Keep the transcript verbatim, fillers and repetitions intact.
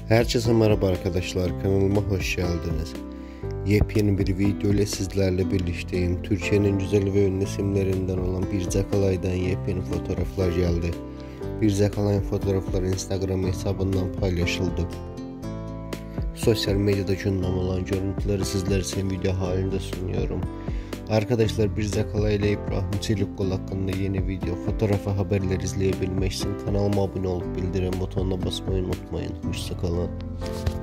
Herkese merhaba arkadaşlar, kanalıma hoş geldiniz. Yepyeni bir video ile sizlerle birlikteyim. Türkiye'nin güzel ve ünlü isimlerinden olan Birce Akalay'dan yepyeni fotoğraflar geldi. Birce Akalay'ın fotoğrafları Instagram hesabından paylaşıldı. Sosyal medyada gündem olan görüntüleri sizler için video halinde sunuyorum. Arkadaşlar, Birce Akalay ile İbrahim Çelikkol hakkında yeni video, fotoğraf ve haberler izleyebilmek için kanalıma abone olup bildirim butonuna basmayı unutmayın. Hoşça kalın.